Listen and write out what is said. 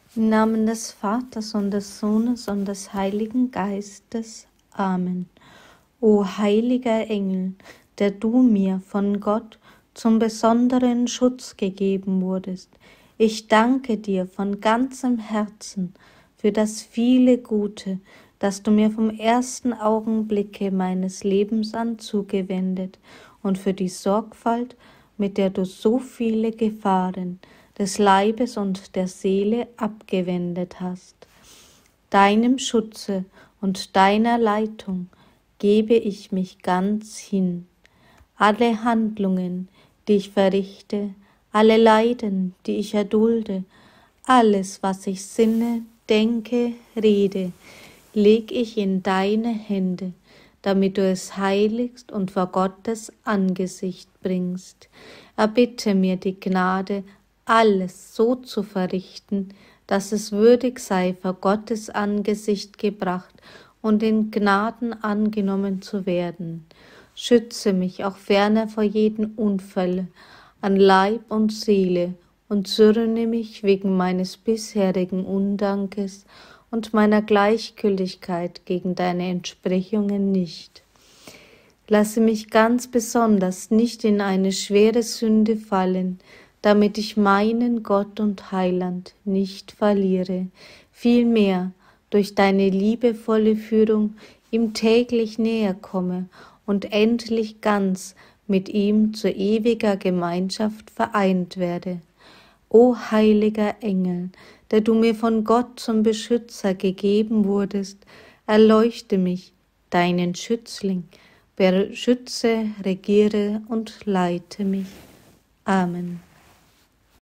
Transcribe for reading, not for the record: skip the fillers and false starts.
Im Namen des Vaters und des Sohnes und des Heiligen Geistes. Amen. O heiliger Engel, der du mir von Gott zum besonderen Schutz gegeben wurdest, ich danke dir von ganzem Herzen für das viele Gute, das du mir vom ersten Augenblicke meines Lebens an zugewendet und für die Sorgfalt, mit der du so viele Gefahren des Leibes und der Seele abgewendet hast. Deinem Schutze und deiner Leitung gebe ich mich ganz hin. Alle Handlungen, die ich verrichte, alle Leiden, die ich erdulde, alles, was ich sinne, denke, rede, leg ich in deine Hände, damit du es heiligst und vor Gottes Angesicht bringst. Erbitte mir die Gnade, alles so zu verrichten, dass es würdig sei, vor Gottes Angesicht gebracht und in Gnaden angenommen zu werden. Schütze mich auch ferner vor jedem Unfall an Leib und Seele und zürne mich wegen meines bisherigen Undankes und meiner Gleichgültigkeit gegen deine Entsprechungen nicht. Lasse mich ganz besonders nicht in eine schwere Sünde fallen, damit ich meinen Gott und Heiland nicht verliere, vielmehr durch deine liebevolle Führung ihm täglich näher komme und endlich ganz mit ihm zu ewiger Gemeinschaft vereint werde. O heiliger Engel, der du mir von Gott zum Beschützer gegeben wurdest, erleuchte mich, deinen Schützling, beschütze, regiere und leite mich. Amen.